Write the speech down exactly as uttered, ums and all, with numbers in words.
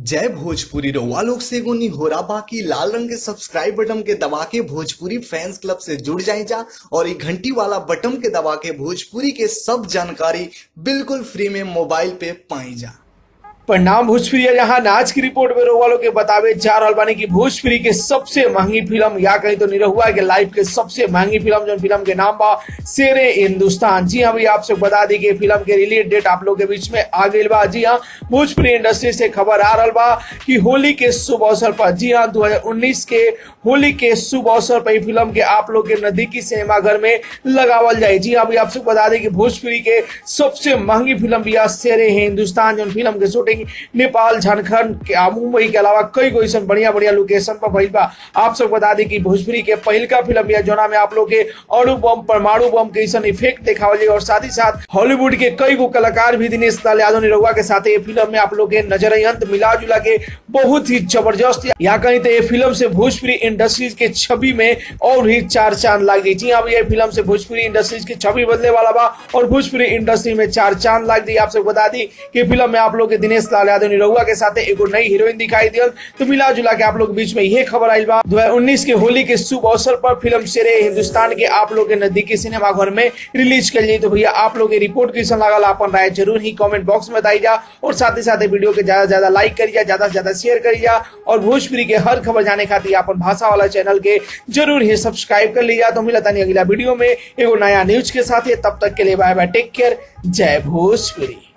जय भोजपुरी रउआ लोग से एगो निहोरा बाकी लाल रंग के सब्सक्राइब बटन के दबा के भोजपुरी फैंस क्लब से जुड़ जाए जा और ये घंटी वाला बटन के दबा के भोजपुरी के सब जानकारी बिल्कुल फ्री में मोबाइल पे पाई जा। प्रणाम भोजपुरी यहाँ आज की रिपोर्ट में रहुआ लोग के बतावे जा रहा बानी की भोजपुरी के सबसे महंगी फिल्म या कहीं तो निरहुआ के लाइफ के सबसे महंगी फिल्म जो फिल्म के नाम बा शेरे हिंदुस्तान। जी हाँ भैया, आप सब बता दी कि फिल्म के रिलीज डेट आप लोग के बीच में आ गई बा। जी हाँ, भोजपुरी इंडस्ट्री से खबर आ रहा बा कि होली के शुभ अवसर पर, जी हाँ दो हजार उन्नीस के होली के शुभ अवसर पर फिल्म के आप लोग के नजदीकी सिनेमा घर में लगावल जाए। जी हाँ भैया, आप सब बता दी कि भोजपुरी के सबसे महंगी फिल्म भैया शेरे हिंदुस्तान जो फिल्म के शूटिंग नेपाल, झारखंड के मुंबई के अलावा कई गो ऐसा बढ़िया बढ़िया लोकेशन पर भइल बा। आप सब बता दी कि भोजपुरी के पहलका फिल्म या जोना में आप लोग के अणु बम, परमाणु बम के ऐसा इफेक्ट दिखावल जाए और साथ ही साथ हॉलीवुड के कई गो कलाकार भी दिनेश लाल यादव निरहुआ के साथ ये फिल्म में आप लोग के नजर अंत मिला जुला के बहुत ही जबरदस्त या कहीं तो ये फिल्म से भोजपुरी इंडस्ट्रीज के छवि में और ही चार चांद लग गई। जी हाँ, ये फिल्म से भोजपुरी इंडस्ट्रीज की छवि बदले वाला बा और भोजपुरी इंडस्ट्री में चार चांद लग गई। आप सब बता दी कि फिल्म में आप लोग के दिनेश लाल यादव निरहुआ के साथ एगो नई हीरोइन दिखाई दियल। तो मिला जुला के आप लोग बीच में ये खबर आई बा दो हजार उन्नीस के होली के शुभ अवसर पर फिल्म शेरे हिंदुस्तान के आप लोग के नजदीकी सिनेमा घर में रिलीज कर ली। तो भैया आप लोग रिपोर्ट कैसा लगा अपन राय जरूर ही कमेंट बॉक्स में बताई जा और साथ ही साथ वीडियो के ज्यादा से ज्यादा लाइक करिए, ज्यादा से ज्यादा शेयर करिए और भोजपुरी के हर खबर जाने खातिर अपन भाषा वाला चैनल के जरूर ही सब्सक्राइब कर लीजिए। तो मिलता नहीं अगला वीडियो में एगो नया न्यूज के साथ। तब तक के लिए बाय बाय, टेक केयर, जय भोजपुरी।